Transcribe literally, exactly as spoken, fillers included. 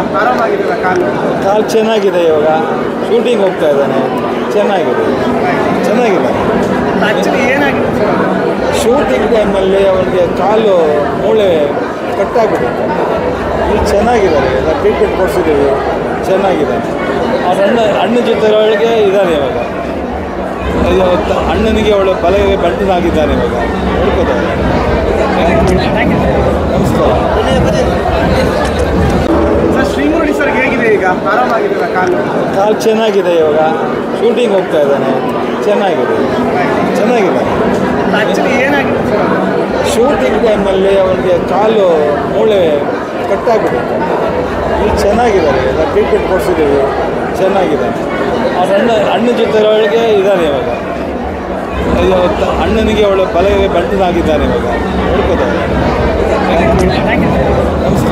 ಆರಾಮಾಗಿದೆಯಲ್ಲ ಕಾಲು? ಕಾಲು ಚೆನ್ನಾಗಿದೆ, ಇವಾಗ ಶೂಟಿಂಗ್ ಹೋಗ್ತಾ ಇದ್ದಾನೆ, ಚೆನ್ನಾಗಿದೆ ಚೆನ್ನಾಗಿದೆ ಆ್ಯಕ್ಚುಲಿ ಏನಾಗಿದೆ ಸರ್? ಶೂಟಿಂಗ್ ಟೈಮಲ್ಲಿ ಅವನಿಗೆ ಕಾಲು ಮೂಳೆ ಕಟ್ಟಾಗ್ಬಿಟ್ಟಿತ್ತು. ಈಗ ಚೆನ್ನಾಗಿದ್ದಾರೆ, ಎಲ್ಲ ಟ್ರೀಟ್ಮೆಂಟ್ ಕೊಡಿಸಿದ್ದೀವಿ, ಚೆನ್ನಾಗಿದ್ದಾನೆ. ಅವ್ರ ಅಣ್ಣ ಅಣ್ಣನ ಜೊತೆ ಒಳಗೆ ಇದ್ದಾನೆ ಇವಾಗ. ಇವತ್ತು ಅಣ್ಣನಿಗೆ ಒಳ್ಳೆ ಬಲೆಗೆ ಬಂಟನಾಗಿದ್ದಾನೆ ಇವಾಗ, ನೋಡ್ಕೋತಾರೆ. ನಮಸ್ಕಾರ ಸರ್, ಶ್ರೀಮುರಳಿ ಸರ್ಗೆ ಹೇಗಿದೆ ಈಗ? ಆರಾಮಾಗಿದೆಯಲ್ಲ ಕಾಲು? ಕಾಲು ಚೆನ್ನಾಗಿದೆ, ಇವಾಗ ಶೂಟಿಂಗ್ ಹೋಗ್ತಾ ಇದ್ದಾನೆ, ಚೆನ್ನಾಗಿದೆ ಚೆನ್ನಾಗಿದೆ ಆ್ಯಕ್ಚುಲಿ ಏನಾಗಿದೆ ಸರ್? ಶೂಟಿಂಗ್ ಟೈಮಲ್ಲಿ ಅವನಿಗೆ ಕಾಲು ಮೂಳೆ ಕಟ್ಟಾಗ್ಬಿಟ್ಟಿತ್ತು. ಈಗ ಚೆನ್ನಾಗಿದ್ದಾರೆ, ಎಲ್ಲ ಟ್ರೀಟ್ಮೆಂಟ್ ಕೊಡಿಸಿದ್ದೀವಿ, ಚೆನ್ನಾಗಿದ್ದಾನೆ. ಅವ್ರ ಅಣ್ಣ ಅಣ್ಣನ ಜೊತೆ ಒಳಗೆ ಇದ್ದಾನೆ ಇವಾಗ. ಇವತ್ತು ಅಣ್ಣನಿಗೆ ಒಳ್ಳೆ ಬಲೆಗೆ ಬಂಟನಾಗಿದ್ದಾನೆ ಇವಾಗ, ನೋಡ್ಕೋತಾರೆ. ನಮಸ್ಕಾರ.